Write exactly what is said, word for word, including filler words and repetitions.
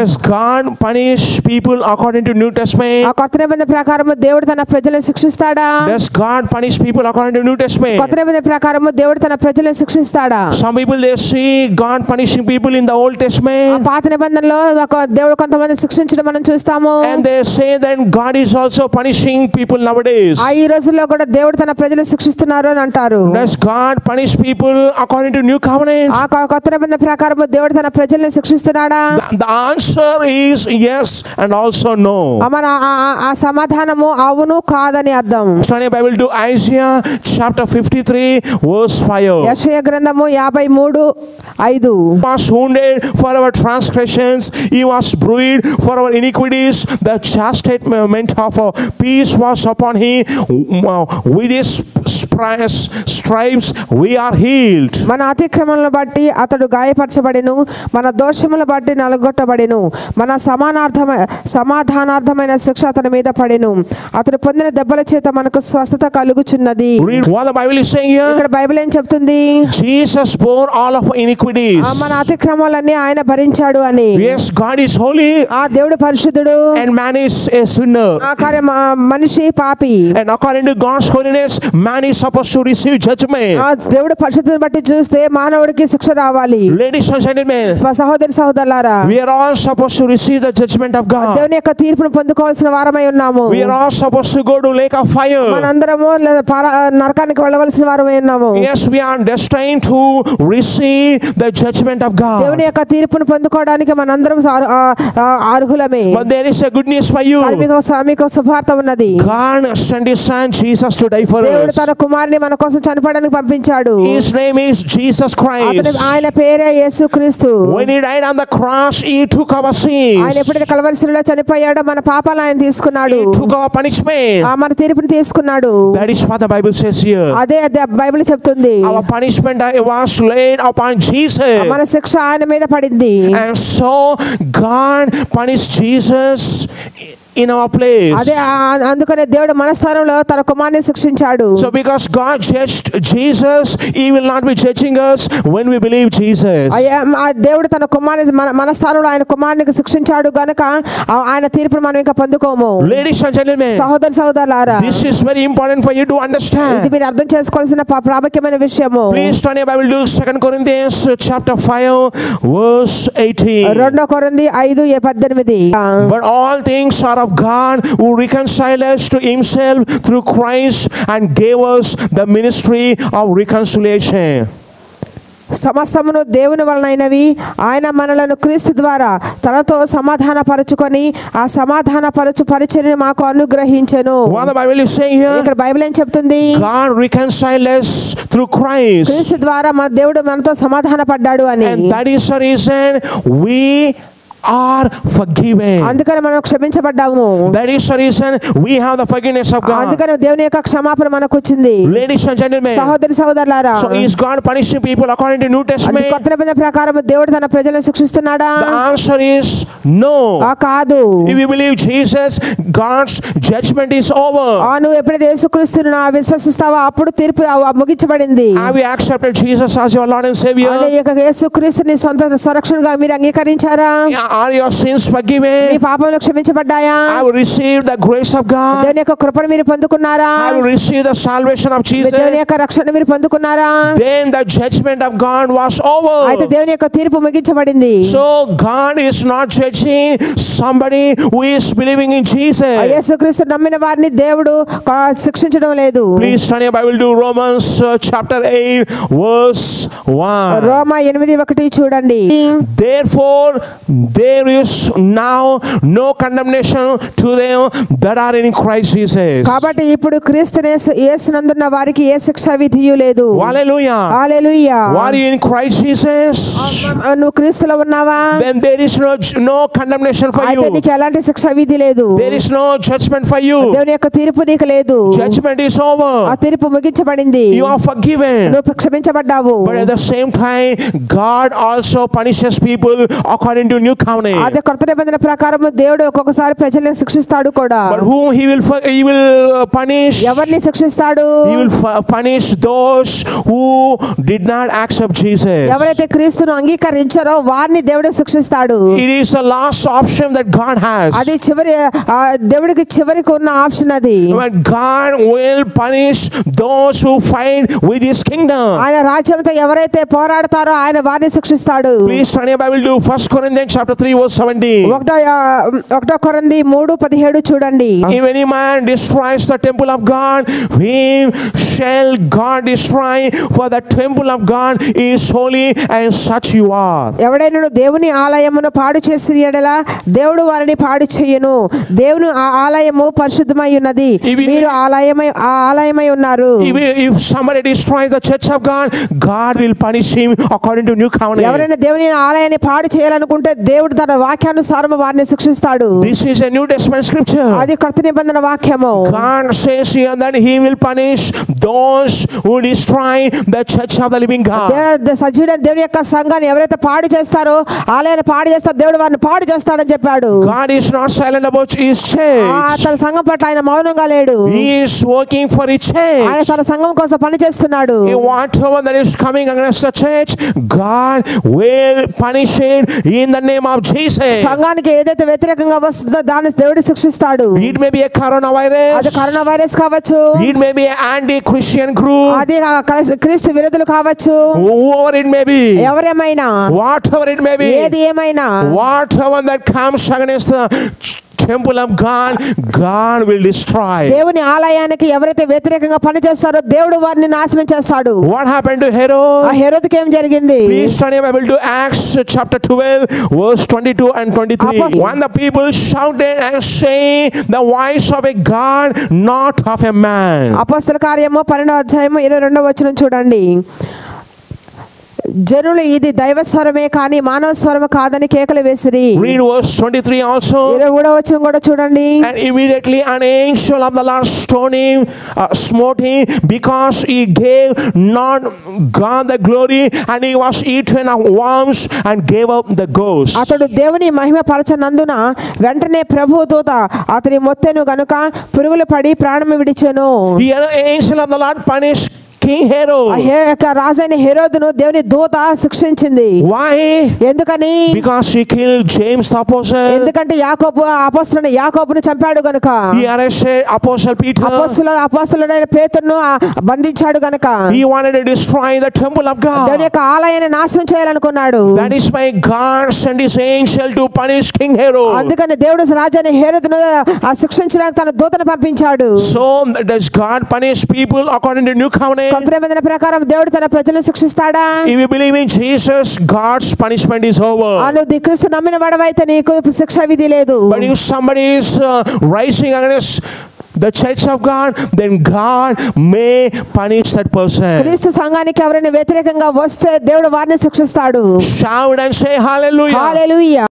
Does God punish people according to New Testament? ఆ కొత్త నిబంధన ప్రకారం దేవుడు తన ప్రజలను శిక్షిస్తాడా? Does God punish people according to New Testament? కొత్త నిబంధన ప్రకారం దేవుడు తన ప్రజలను శిక్షిస్తాడా? Some people they see God punishing people in the Old Testament. పాత నిబంధనలో దేవుడు కొంతమంది శిక్షించడం మనం చూస్తాము. And they say that God is also punishing people nowadays. ఆ ఈ రోజుల్లో కూడా దేవుడు తన ప్రజలను శిక్షిస్తున్నారు అని అంటారు. Does God punish people according to New Covenant? ఆ కొత్త నిబంధన ప్రకారం దేవుడు తన ప్రజలను శిక్షిస్తున్నాడా? The answer is yes and also no. మన ఆ సమాధానము అవును కాదని అర్థం. Study Bible to Isaiah chapter fifty-three verse five. యెషయా గ్రంథము యాభై మూడు ఐదు. He was wounded for our transgressions, he was bruised for our iniquities, the chastisement of our peace was upon him, with his stripes we are healed. మన అతిక్రమములను బట్టి అతడు గాయపరచబడెను, మన దోషములను బట్టి నలగొట్టబడెను, మన సమానార్థమ సమాధానార్థమైన శిక్ష అతని మీద పడెను, అతడు పొందిన దెబ్బల చేత మనకు స్వస్థత కలుగుచున్నది. What the Bible is saying here? ఇక్కడ బైబిల్ ఏం చెప్తుంది? Jesus bore all of our iniquities. మన అతిక్రమాలన్నీ ఆయన భరించాడు అని. Yes, God is holy. ఆ దేవుడు పరిశుద్ధుడు. And man is a sinner. ఆ మనిషి పాపి. And according to God's holiness, man is supposed to receive judgment. ఆ దేవుడు పరిశుద్ధతను బట్టి చూస్తే మానవుడికి శిక్ష రావాలి. Ladies and gentlemen, సహోదరి సహోదరులారా, we are all supposed to receive the judgment of God. దేవుని యొక్క తీర్పును పొందుకోవాల్సిన వారమై ఉన్నాము. We are all supposed to go to lake of fire. మనందరము నరకానికి వెళ్ళవలసిన వారమై ఉన్నాము. Yes, we are destined to receive the judgment of God. దేవుని యొక్క తీర్పును పొందుకోవడానికి మనందరం అర్హులమే. But there is a good news for you. మీకు శుభవార్త ఉన్నది. God sent his son Jesus to die for us. దేవుడు తన కుమారుని మన కోసం చనిపోవడానికి పంపించాడు. His name is Jesus Christ. ఆయన పేరే యేసుక్రీస్తు. When he died on the cross, he took our sins. ఆయన ఎప్పుడైతే కల్వరి శిలువలో చనిపోయాడో మన పాపాలను ఆయన తీసుకున్నాడు. He took our punishment. మన తీర్పుని తీసుకున్నాడు. That is what the Bible says here. అదే అదే బైబిల్ చెప్తుంది. Our punishment was laid upon Jesus. మన శిక్ష ఆయన మీద పడింది. And so God punished Jesus in our place. అదే అందుకనే దేవుడు మన స్థానంలో తన కుమారుని శిక్షించాడు. So because God judged Jesus, he will not be judging us when we believe Jesus. దేవుడు తన కుమారుని మన స్థానంలో ఆయన కుమారునికి శిక్షించాడు గనుక ఆయన తీర్పును మనం ఇంకా పొందుకోము. Ladies and gentlemen, సహోదర సహోదరులారా, this is very important for you to understand. ఇది మీరు అర్థం చేసుకోవాల్సిన ప్రాముఖ్యమైన విషయము. Please turn your Bible to Second Corinthians chapter five verse eighteen. రెండో కొరింథీ ఐదు పద్దెనిమిది. But all things are of God, who reconciled us to himself through Christ and gave us the ministry of reconciliation. సమస్తమును దేవుని వలనైనవి, ఆయన మనలను క్రీస్తు ద్వారా తనతో సమాధాన పరచుకొని ఆ సమాధాన పరచు పరిచర్యను మాకు అనుగ్రహించెను. What the Bible is saying here? ఇక్కడ బైబిల్ ఏం చెప్తుంది? God reconciled us through Christ. క్రీస్తు ద్వారా మన దేవుడు మనతో సమాధాన పడ్డాడు అని. And that is the reason we are forgiven. అందుకనే మనం క్షమించబడ్డాము. That is the reason we have the forgiveness of God. అందుకనే దేవుని యొక్క క్షమాపణ మనకు వచ్చింది. Ladies and gentlemen, సహోదరి సహోదరులారా, so is God punishing people according to New Testament? కొత్త నిబంధన ప్రకారం దేవుడు తన ప్రజలను శిక్షిస్తున్నాడా? The answer is no. ఆ కాదు. If you believe Jesus, God's judgment is over. ఆ నువ్వు ఎప్పుడైతే యేసుక్రీస్తును విశ్వసిస్తావో అప్పుడు తీర్పు ముగించబడింది. Have you accepted Jesus as your Lord and Savior? యేసుక్రీస్తుని సొంత సంరక్షణగా మీరు అంగీకరించారా? Are your sins forgiven? మీ పాపములు క్షమించబడ్డాయా? Have you received the grace of God? దేవుని యొక్క కృపను మీరు పొందుకున్నారా? Have you received the salvation of Jesus? దేవుని యొక్క రక్షణ మీరు పొందుకున్నారా? Then the judgment of God was over. అయితే దేవుని యొక్క తీర్పు ముగించబడింది. So God is not judging somebody who is believing in Jesus. యేసుక్రీస్తు నమ్మిన వారిని దేవుడు శిక్షించడం లేదు. Please turn your Bible to Romans uh, chapter eight verse one. రోమా ఎనిమిది ఒకటి చూడండి. Therefore there is now no condemnation to them that are in Christ Jesus. కాబట్టి ఇప్పుడు క్రీస్తు యేసునందున్న వారికి ఏ శిక్ష విధియు లేదు. Hallelujah. Hallelujah. Are you in Christ Jesus? నువ్వు క్రీస్తులో ఉన్నావా? Then there is no no condemnation for you. అయితే నీకు ఎలాంటి శిక్ష విధి లేదు. There is no judgment for you. దేవుని యొక్క తీర్పు నీకు లేదు. Judgment is over. ఆ తీర్పు ముగించబడింది. You are forgiven. నువ్వు క్షమించబడ్డావు. But at the same time God also punishes people according to new covenant. covenant. అదే కొత్త నిబంధన ప్రకారం దేవుడు ఒక్కొక్కసారి ప్రజలను శిక్షిస్తాడు కూడా. But whom he will he will punish? ఎవరిని శిక్షిస్తాడు? He will punish those who did not accept Jesus. ఎవరైతే క్రీస్తును అంగీకరించారో వారిని దేవుడు శిక్షిస్తాడు. It is the last option that God has. అది చివరి దేవుడికి చివరికి ఉన్న ఆప్షన్ అది. But God will punish those who fight with his kingdom. ఆయన రాజ్యంతో ఎవరైతే పోరాడతారో ఆయన వారిని శిక్షిస్తాడు. Please turn your Bible to First Corinthians chapter three verse seventeen. ఒకటో ఒకటో కొరింథీ మూడు పదిహేడు చూడండి. If any man destroys the temple of God, him shall God destroy, for the temple of God is holy, and such you are. ఎవడైనా దేవుని ఆలయమును పాడు చేసిన యెడల దేవుడు వారిని పాడు చేయను. దేవుని ఆలయము పరిశుద్ధమై ఉన్నది, మీరు ఆలయమై ఆ ఆలయమై ఉన్నారు. If somebody destroys the church of God, God will punish him according to new covenant. ఎవరైనా దేవుని ఆలయాన్ని పాడు చేయాలనుకుంటే దేవుడు తన వాక్యానుసారము వారిని శిక్షిస్తాడు. This is a New Testament scripture. అది కొత్త నిబంధన వాక్యము. God says here that he will punish those who destroy the church of the living God. సజీవుడైన దేవుని యొక్క సంఘాన్ని ఎవరైతే పాడు చేస్తారో ఆలయాన్ని పాడు చేస్తారో దేవుడు వారిని పాడు చేస్తాడని చెప్పాడు. God is not silent about his church. తన సంఘం పట్ల ఆయన మౌనంగా లేడు. He is working for his church. ఆయన తన సంఘం కోసం పని చేస్తున్నాడు. Whatever that is coming against the church, God will punish it in the name of Jesus. సంఘానికి ఏదైతే వ్యతిరేకంగా వస్తుందో దాన్ని దేవుడు శిక్షిస్తాడు. It may be a coronavirus. అది కరోనా వైరస్ కావచ్చు. It may be an anti-Christian group. అది క్రీస్తు విరోధులు కావచ్చు. Whoever it may be. ఎవరేమైనా. Whatever it may be. ఏది ఏమైనా. Whatever that comes against the temple of God, God will destroy. దేవుని ఆలయానికి ఎవరైతే వ్యతిరేకంగా పనిచేస్తారో దేవుడు వారిని నాశనం చేస్తాడు. What happened to Herod? ఆ హెరోదుకి ఏం జరిగింది? Please turn your Bible to Acts chapter twelve verse twenty-two and twenty-three. When the people shouted and saying the voice of a God, not of a man. అపోస్తల కార్యము పన్నెండవ అధ్యాయము ఇరవై రెండవ వచనం చూడండి. జనులు ఇది దైవ స్వరమే కానీ మానవ స్వరము కాదని కేకలు వేసిరి. Read verse twenty-three also. ఇరవై మూడవ వచనం కూడా చూడండి. And immediately an angel of the Lord stoned him, uh, smote him, because he gave not God the glory, and he was eaten of worms and gave up the ghost. అతడు దేవుని మహిమ పరచనందున వెంటనే ప్రభు దూత అతని మొత్తెను గనుక పురుగులు పడి ప్రాణము విడిచెను. The angel of the Lord punished King Herod. రాజైన హెరోదును దేవుని దూత శిక్షించింది. Why? ఎందుకని? Because he killed James the apostle. ఎందుకంటే యాకోబు అపోస్తలుడైన యాకోబును చంపాడు గనుక. He arrested apostle Peter. అపోస్తల అపోస్తలుడైన పేతురును బంధించాడు గనుక. He wanted to destroy the temple of God. దేవుని యొక్క ఆలయాన్ని నాశనం చేయాలనుకున్నాడు. That is why God sent his angel to punish King Herod. అందుకని దేవుడు రాజైన హెరోదును శిక్షించడానికి తన దూతను పంపించాడు. So does God punish people according to new covenant? కొత్త నిబంధన ప్రకారం దేవుడు తన ప్రజలను శిక్షిస్తాడా? If you believe in Jesus, God's punishment is over. నువ్వు క్రీస్తు నమ్మిన వాడవైతే నీకు శిక్ష విధి లేదు. But if somebody is uh, rising against the church of God, then God may punish that person. క్రీస్తు సంఘానికి ఎవరైనా వ్యతిరేకంగా వస్తే దేవుడు వారిని శిక్షిస్తాడు. Shout and say hallelujah. Hallelujah.